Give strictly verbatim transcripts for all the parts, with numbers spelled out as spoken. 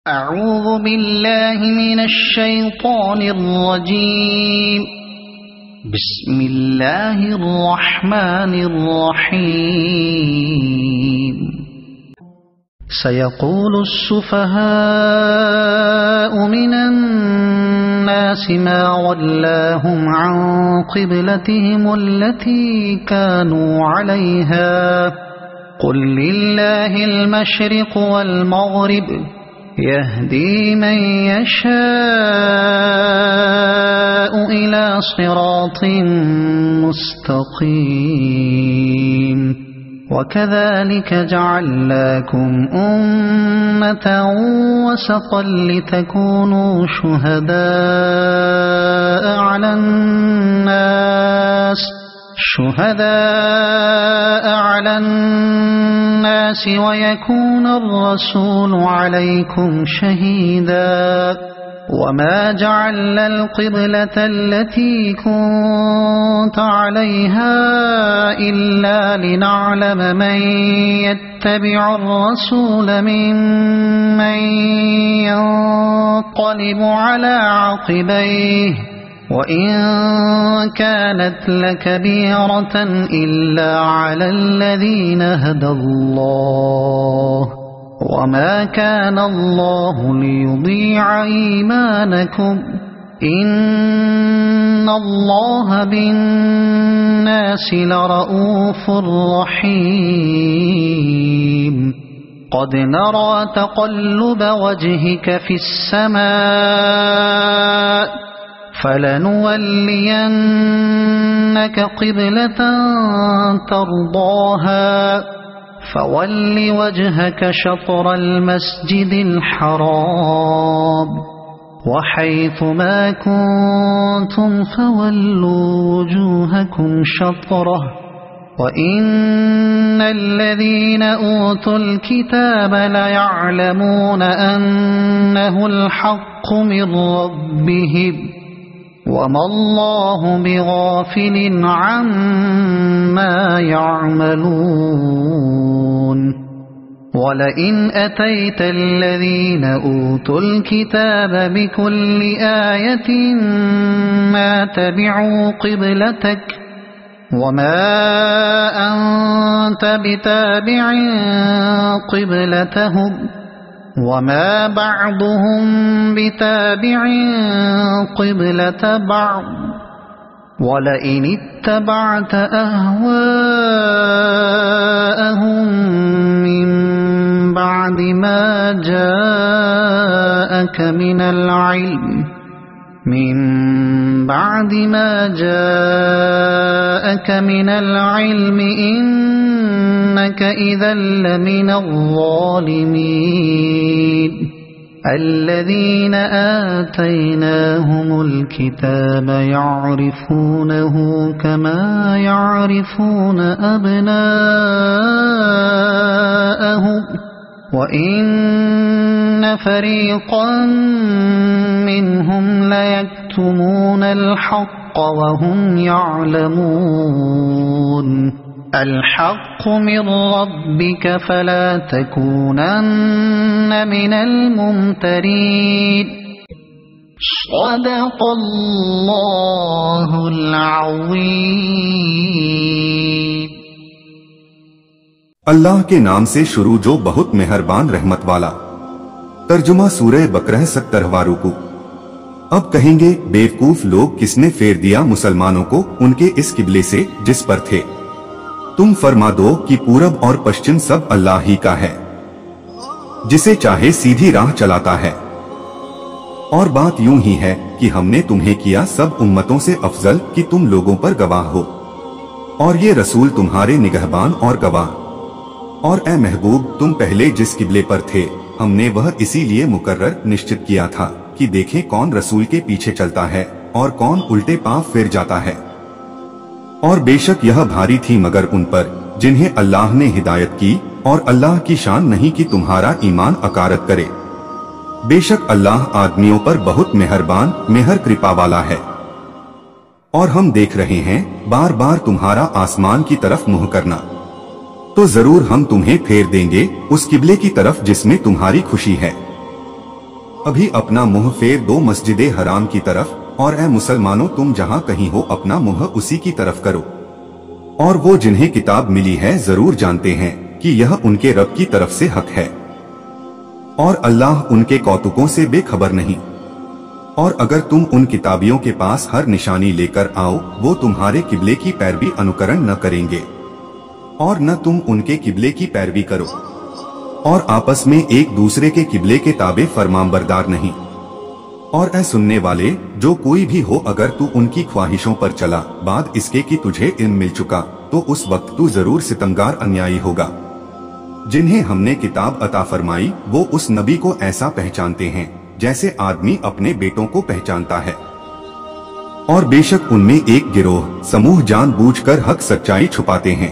أعوذ بالله من الشيطان الرجيم. بسم الله الرحمن الرحيم. سيقول السفهاء من الناس ما ولاهم عن قبلتهم التي كانوا عليها قل لله المشرق والمغرب يهدي من يشاء إلى صراط مستقيم. وكذلك جعلناكم أمة وسطا لتكونوا شهداء على الناس شهداء على الناس ويكون الرسول عليكم شهيدا. وما جعلنا القبلة التي كنت عليها إلا لنعلم من يتبع الرسول ممن ينقلب على عقبيه وإن كانت لكبيرة إلا على الذين هدى الله وما كان الله ليضيع إيمانكم إن الله بالناس لرؤوف رحيم. قد نرى تقلب وجهك في السماء فلنولينك قبلة ترضاها فول وجهك شطر المسجد الحرام وحيث ما كنتم فولوا وجوهكم شطره وإن الذين أوتوا الكتاب ليعلمون أنه الحق من ربهم وما الله بغافل عما يعملون. ولئن أتيت الذين أوتوا الكتاب بكل آية ما تبعوا قبلتك وما أنت بتابع قبلتهم وما بعضهم بتابع قبلة بعض. ولئن اتبعت أهواءهم من بعد ما جاءك من العلم من بعد ما جاءك من العلم إنك إذا لمن الظالمين. الذين آتيناهم الكتاب يعرفونه كما يعرفون أبناءهم وإن فريقا منهم ليكتمون الحق وهم يعلمون. الحق من ربك فلا تكونن من الممترين. صدق الله العظيم. اللہ کے نام سے شروع جو بہت مہربان رحمت والا. ترجمہ سورہ بقرہ سترہواں رکوع. اب کہیں گے بیوقوف لوگ کس نے پھیر دیا مسلمانوں کو ان کے اس قبلے سے جس پر تھے. تم فرما دو کہ پورب اور پشچم سب اللہ ہی کا ہے جسے چاہے سیدھی راہ چلاتا ہے. اور بات یوں ہی ہے کہ ہم نے تمہیں کیا سب امتوں سے افضل کہ تم لوگوں پر گواہ ہو اور یہ رسول تمہارے نگہبان اور گواہ. اور اے محبوب تم پہلے جس قبلے پر تھے ہم نے وہ اسی لیے مقرر نشچت کیا تھا کہ دیکھیں کون رسول کے پیچھے چلتا ہے اور کون الٹے پاؤں پھر جاتا ہے. اور بے شک یہ بھاری تھی مگر ان پر جنہیں اللہ نے ہدایت کی اور اللہ کی شان نہیں کہ تمہارا ایمان اکارت کرے. بے شک اللہ آدمیوں پر بہت مہربان مہر کرپا والا ہے. اور ہم دیکھ رہے ہیں بار بار تمہارا آسمان کی طرف منہ کرنا تو ضرور ہم تمہیں پھیر دیں گے اس قبلے کی طرف جس میں تمہاری خوشی ہے. अभी अपना मुंह फेर दो मस्जिदे हराम की तरफ, और ऐ मुसलमानों तुम जहां कहीं हो अपना मुंह उसी की तरफ करो। और वो जिन्हें किताब मिली है जरूर जानते हैं कि यह उनके रब की तरफ से हक है, और अल्लाह उनके कौतुकों से बेखबर नहीं। और अगर तुम उन किताबियों के पास हर निशानी लेकर आओ, वो तुम्हारे किबले की पैरवी अनुकरण न करेंगे, और न तुम उनके किबले की पैरवी करो, और आपस में एक दूसरे के किबले के ताबे फरमांबरदार नहीं। और ऐ सुनने वाले, जो कोई भी हो अगर तू उनकी ख्वाहिशों पर चला बाद इसके कि तुझे इल्म मिल चुका, तो उस वक्त तू जरूर सितमगार अन्यायी होगा। जिन्हें हमने किताब अता फरमाई वो उस नबी को ऐसा पहचानते हैं जैसे आदमी अपने बेटों को पहचानता है, और बेशक उनमें एक गिरोह समूह जानबूझकर हक सच्चाई छुपाते हैं।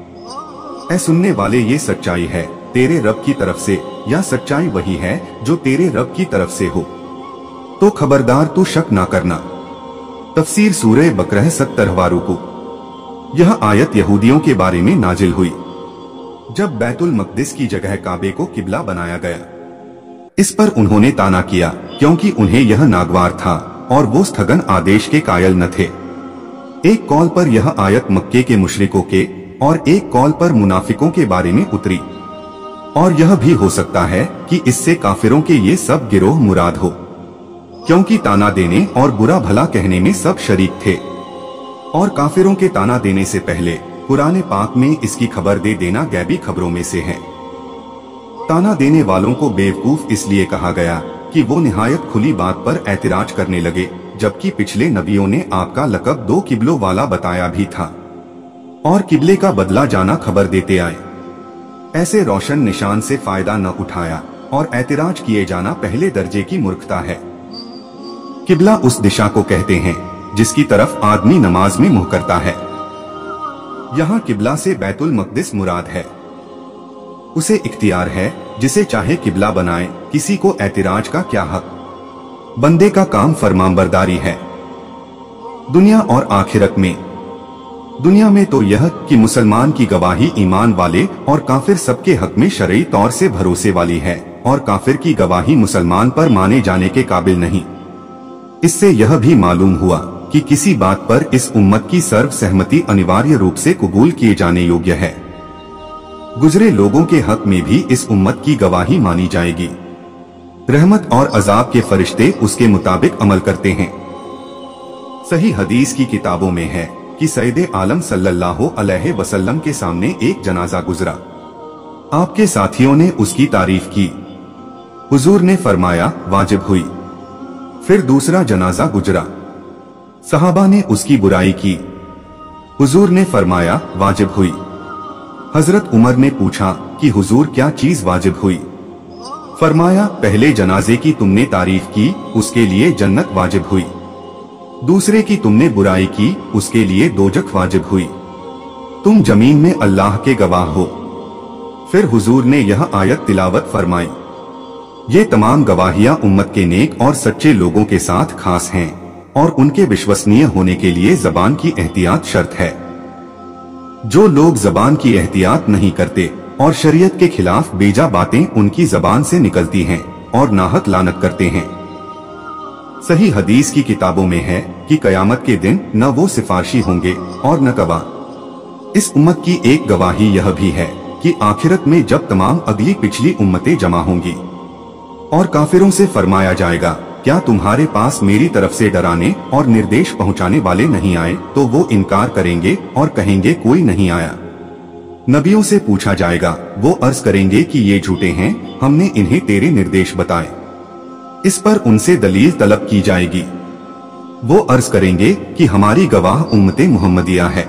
ऐ सुनने वाले, ये सच्चाई है तेरे रब की तरफ से, या सच्चाई वही है जो तेरे रब की तरफ से हो, तो खबरदार तू शक ना करना। तफसीर सूरह बकरह सत्तरहवां रुकू। यह आयत यहूदियों के बारे में नाजिल हुई जब बैतुल मकदिस की जगह काबे को किबला बनाया गया। इस पर उन्होंने ताना किया क्योंकि उन्हें यह नागवार था और वो स्थगन आदेश के कायल न थे। एक कौल पर यह आयत मक्के के मुशरिकों के और एक कौल पर मुनाफिकों के बारे में उतरी, और यह भी हो सकता है कि इससे काफिरों के ये सब गिरोह मुराद हो, क्योंकि ताना देने और बुरा भला कहने में सब शरीक थे। और काफिरों के ताना देने से पहले कुरान पाक में इसकी खबर दे देना गैबी खबरों में से है। ताना देने वालों को बेवकूफ इसलिए कहा गया कि वो निहायत खुली बात पर ऐतराज करने लगे, जबकि पिछले नबियों ने आपका लकब दो किबलों वाला बताया भी था और किबले का बदला जाना खबर देते आए। ऐसे रोशन निशान से फायदा न उठाया और ऐतराज किए जाना पहले दर्जे की मूर्खता है। किबला उस दिशा को कहते हैं जिसकी तरफ आदमी नमाज में मुंह करता है। यहाँ किबला से बैतुल मकदिस मुराद है। उसे इख्तियार है जिसे चाहे किबला बनाए, किसी को ऐतराज का क्या हक। बंदे का काम फरमांबरदारी है दुनिया और आखिरत में। दुनिया में तो यह कि मुसलमान की गवाही ईमान वाले और काफिर सबके हक में शरई तौर से भरोसे वाली है, और काफिर की गवाही मुसलमान पर माने जाने के काबिल नहीं। इससे यह भी मालूम हुआ कि किसी बात पर इस उम्मत की सर्व सहमति अनिवार्य रूप से कबूल किए जाने योग्य है। गुजरे लोगों के हक में भी इस उम्मत की गवाही मानी जाएगी। रहमत और अजाब के फरिश्ते उसके मुताबिक अमल करते हैं। सही हदीस की किताबों में है कि सैयदे आलम सल्लल्लाहु अलैहि वसल्लम के सामने एक जनाजा गुजरा। आपके साथियों ने उसकी तारीफ की। हुजूर ने फरमाया वाजिब हुई। फिर दूसरा जनाजा गुजरा। सहाबा ने उसकी बुराई की। हुजूर ने फरमाया वाजिब हुई। हजरत उमर ने पूछा कि हुजूर क्या चीज वाजिब हुई? फरमाया पहले जनाजे की तुमने तारीफ की, उसके लिए जन्नत वाजिब हुई। दूसरे की तुमने बुराई की, उसके लिए दोजख वाजिब हुई। तुम जमीन में अल्लाह के गवाह हो। फिर हुजूर ने यह आयत तिलावत फरमाई। ये तमाम गवाहियां उम्मत के नेक और सच्चे लोगों के साथ खास हैं, और उनके विश्वसनीय होने के लिए जबान की एहतियात शर्त है। जो लोग जबान की एहतियात नहीं करते और शरीयत के खिलाफ बेजा बातें उनकी जबान से निकलती हैं और नाहक लानत करते हैं। सही हदीस की किताबों में है कि कयामत के दिन न वो सिफारशी होंगे और न गवाह। इस उम्मत की एक गवाही यह भी है कि आखिरत में जब तमाम अगली पिछली उम्मतें जमा होंगी और काफिरों से फरमाया जाएगा क्या तुम्हारे पास मेरी तरफ से डराने और निर्देश पहुंचाने वाले नहीं आए, तो वो इनकार करेंगे और कहेंगे कोई नहीं आया। नबियों से पूछा जाएगा, वो अर्ज करेंगे कि ये झूठे हैं, हमने इन्हें तेरे निर्देश बताए। इस पर उनसे दलील तलब की जाएगी। वो अर्ज करेंगे कि हमारी गवाह उम्मते मुहम्मदिया है।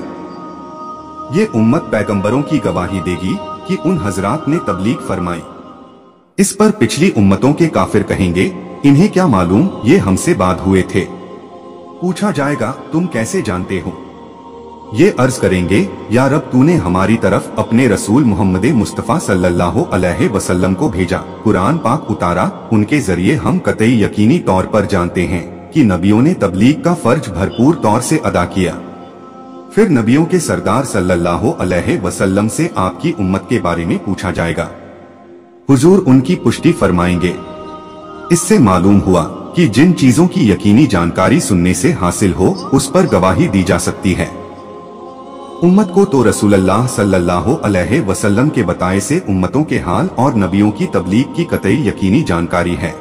ये उम्मत पैगंबरों की गवाही देगी कि उन हजरात ने तबलीग फरमाई। इस पर पिछली उम्मतों के काफिर कहेंगे, इन्हें क्या मालूम, ये हमसे बाद हुए थे। पूछा जाएगा, तुम कैसे जानते हो? ये अर्ज करेंगे, या रब तूने हमारी तरफ अपने रसूल मोहम्मद मुस्तफा सल्लल्लाहु अलैहि वसल्लम को भेजा, कुरान पाक उतारा, उनके जरिए हम कतई यकीनी तौर पर जानते हैं कि नबियों ने तबलीग का फर्ज भरपूर तौर से अदा किया। फिर नबियों के सरदार सल्लल्लाहु अलैहि वसल्लम से आपकी उम्मत के बारे में पूछा जाएगा। हुजूर उनकी पुष्टि फरमाएंगे, इससे मालूम हुआ कि जिन चीजों की यकीनी जानकारी सुनने से हासिल हो उस पर गवाही दी जा सकती है। उम्मत को तो रसूलुल्लाह सल्लल्लाहु अलैहि वसल्लम के बताए से उम्मतों के हाल और नबियों की तबलीग की कतई यकीनी जानकारी है,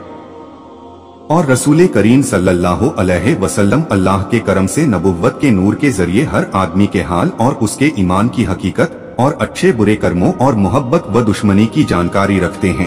और रसूल करीम सल्लल्लाहु अलैहि वसल्लम अल्लाह के करम से नबुव्वत के नूर के जरिए हर आदमी के हाल और उसके ईमान की हकीकत और अच्छे बुरे कर्मों और मोहब्बत व दुश्मनी की जानकारी रखते हैं।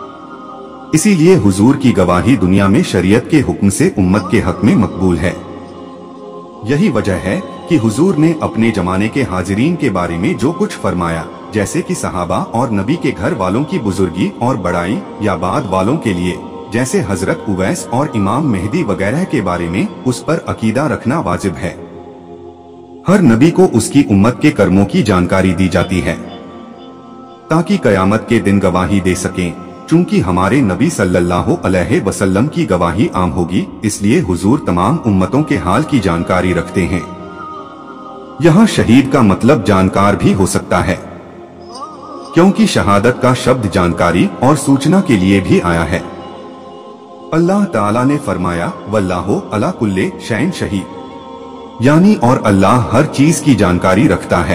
इसीलिए हुजूर की गवाही दुनिया में शरीयत के हुक्म से उम्मत के हक में मकबूल है। यही वजह है कि हुजूर ने अपने जमाने के हाजिरीन के बारे में जो कुछ फरमाया, जैसे कि सहाबा और नबी के घर वालों की बुजुर्गी और बड़ाई, या बाद वालों के लिए जैसे हजरत उवैस और इमाम मेहदी वगैरह के बारे में, उस पर अकीदा रखना वाजिब है। हर नबी को उसकी उम्मत के कर्मों की जानकारी दी जाती है ताकि कयामत के दिन गवाही दे सकें। चूंकि हमारे नबी सल्लल्लाहु अलैहि वसल्लम की गवाही आम होगी, इसलिए हुजूर तमाम उम्मतों के हाल की जानकारी रखते हैं। यहाँ शहीद का मतलब जानकार भी हो सकता है, क्योंकि शहादत का शब्द जानकारी और सूचना के लिए भी आया है। अल्लाह ताला ने फरमाया, वल्लाहु अला कुल्ले शैइन शहीद, यानी और अल्लाह हर चीज की जानकारी रखता है।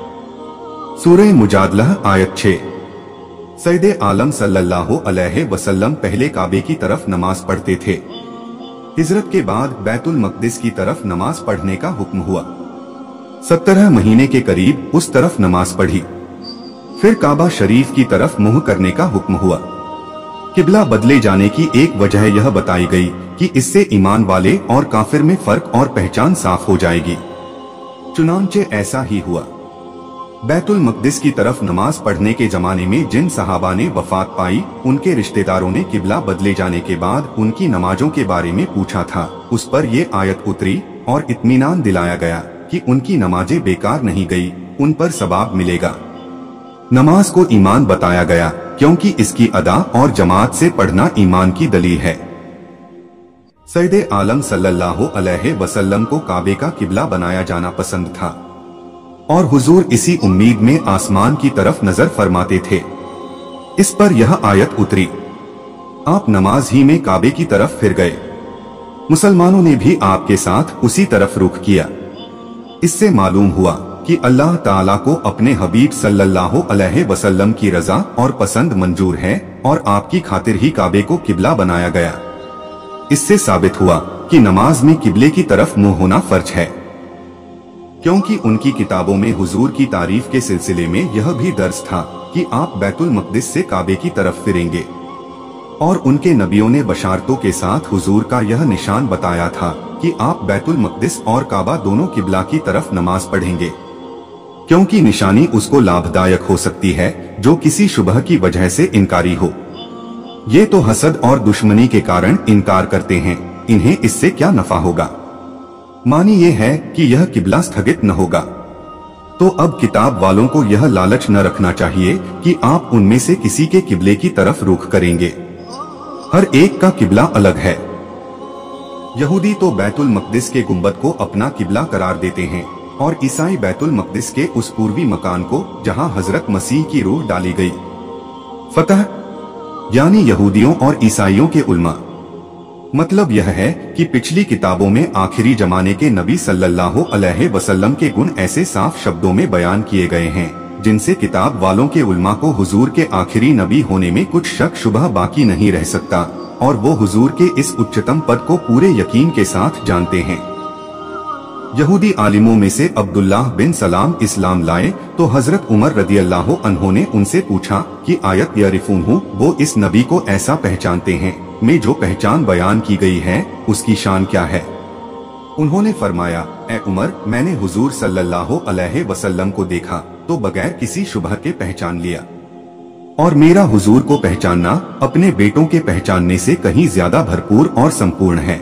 सूरह मुजादला आयत छह। सैयदे आलम सल्लल्लाहु अलैहि वसल्लम पहले काबे की तरफ नमाज पढ़ते थे। हिजरत के बाद बैतुल मक़दिस की तरफ नमाज पढ़ने का हुक्म हुआ। सत्रह महीने के करीब उस तरफ नमाज पढ़ी। फिर काबा शरीफ की तरफ मुंह करने का हुक्म हुआ। किबला बदले जाने की एक वजह यह बताई गई कि इससे ईमान वाले और काफिर में फर्क और पहचान साफ हो जाएगी। चुनांचे ऐसा ही हुआ। बैतुल मक़दिस की तरफ नमाज पढ़ने के जमाने में जिन सहाबा ने वफात पाई, उनके रिश्तेदारों ने किबला बदले जाने के बाद उनकी नमाजों के बारे में पूछा था। उस पर ये आयत उतरी और इत्मीनान दिलाया गया कि उनकी नमाजें बेकार नहीं गई, उन पर सवाब मिलेगा। नमाज को ईमान बताया गया क्योंकि इसकी अदा और जमात से पढ़ना ईमान की दलील है। सैयदे आलम सल्लल्लाहु अलैहि वसल्लम को काबे का किबला बनाया जाना पसंद था और हुजूर इसी उम्मीद में आसमान की तरफ नजर फरमाते थे। इस पर यह आयत उतरी। आप नमाज ही में काबे की तरफ फिर गए। मुसलमानों ने भी आपके साथ उसी तरफ रुख किया। इससे मालूम हुआ कि अल्लाह ताला को अपने हबीब सल्लल्लाहु अलैहि वसल्लम की रजा और पसंद मंजूर है और आपकी खातिर ही काबे को किबला बनाया गया। इससे साबित हुआ कि नमाज में किबले की तरफ मुंह होना फर्ज है, क्योंकि उनकी किताबों में हुजूर की तारीफ के सिलसिले में यह भी दर्ज था कि आप बैतुल मक़दिस से काबे की तरफ फिरेंगे, और उनके नबियों ने बशारतों के साथ हुजूर का यह निशान बताया था कि आप बैतुल मक़दिस और काबा दोनों किबला की तरफ नमाज पढ़ेंगे, क्योंकि निशानी उसको लाभदायक हो सकती है जो किसी शुबह की वजह से इनकारी हो। ये तो हसद और दुश्मनी के कारण इनकार करते हैं, इन्हें इससे क्या नफा होगा। मानी ये है कि यह किबला स्थगित न होगा। तो अब किताब वालों को यह लालच न रखना चाहिए कि आप उनमें से किसी के किबले की तरफ रुख करेंगे। हर एक का किबला अलग है। यहूदी तो बैतुल मक़दिस के गुंबद को अपना किबला करार देते हैं और ईसाई बैतुल मक़दिस के उस पूर्वी मकान को जहां हजरत मसीह की रूह डाली गई। फतह यानी यहूदियों और ईसाइयों के उल्मा। मतलब यह है कि पिछली किताबों में आखिरी जमाने के नबी सल्लल्लाहु अलैहि वसल्लम के गुण ऐसे साफ शब्दों में बयान किए गए हैं जिनसे किताब वालों के उल्मा को हुजूर के आखिरी नबी होने में कुछ शक शुबह बाकी नहीं रह सकता, और वो हुजूर के इस उच्चतम पद को पूरे यकीन के साथ जानते हैं। यहूदी आलिमों में से अब्दुल्लाह बिन सलाम इस्लाम लाए तो हजरत उमर रदियल्लाहु अन्हु ने उनसे पूछा कि आयत यरिफूनहु, वो इस नबी को ऐसा पहचानते हैं में जो पहचान बयान की गई है उसकी शान क्या है। उन्होंने फरमाया, ए उमर, मैंने हुजूर सल्लल्लाहु अलैहि वसल्लम को देखा तो बगैर किसी शुबह के पहचान लिया, और मेरा हुजूर को पहचानना अपने बेटों के पहचानने से कहीं ज्यादा भरपूर और संपूर्ण है।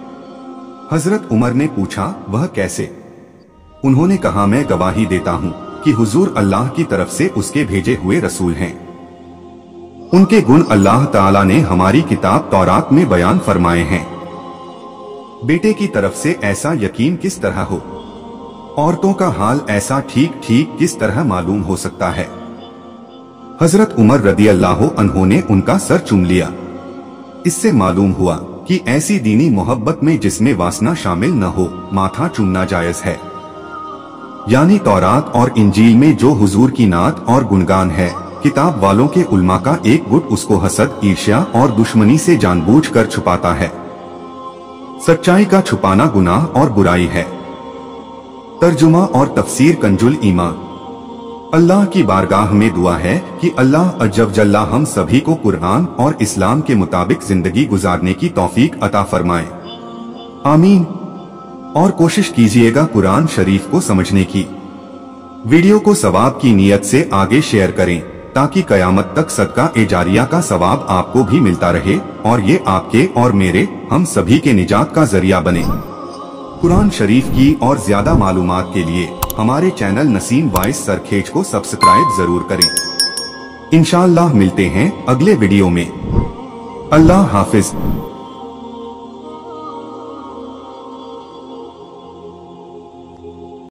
हजरत उमर ने पूछा, वह कैसे? उन्होंने कहा, मैं गवाही देता हूँ कि हुजूर अल्लाह की तरफ से उसके भेजे हुए रसूल हैं। उनके गुण अल्लाह ताला ने हमारी किताब तौरात में बयान फरमाए हैं। बेटे की तरफ से ऐसा यकीन किस तरह हो, औरतों का हाल ऐसा ठीक ठीक किस तरह मालूम हो सकता है। हजरत उमर रदियल्लाहु अन्हु ने उनका सर चूम लिया इससे मालूम हुआ कि ऐसी दीनी मोहब्बत में जिसमें वासना शामिल न हो माथा चूमना जायज है। यानी तौरात और इंजील में जो हुजूर की नात और गुणगान है, किताब वालों के उल्मा का एक गुट उसको हसद, ईर्ष्या और दुश्मनी से जानबूझकर छुपाता है। सच्चाई का छुपाना गुनाह और बुराई है। तर्जुमा और तफसीर कंजुल ईमान। अल्लाह की बारगाह में दुआ है कि अल्लाह अज्जव जल्ला हम सभी को कुरान और इस्लाम के मुताबिक जिंदगी गुजारने की तौफीक अता फरमाए, आमीन। और कोशिश कीजिएगा कुरान शरीफ को समझने की। वीडियो को सवाब की नीयत से आगे शेयर करें ताकि कयामत तक सदका ए जारिया का सवाब आपको भी मिलता रहे और ये आपके और मेरे हम सभी के निजात का जरिया बने। कुरान शरीफ की और ज्यादा मालूमात के लिए हमारे चैनल नसीम वॉइस सरखेज को सब्सक्राइब जरूर करें। इंशाअल्लाह मिलते हैं अगले वीडियो में। अल्लाह हाफिज।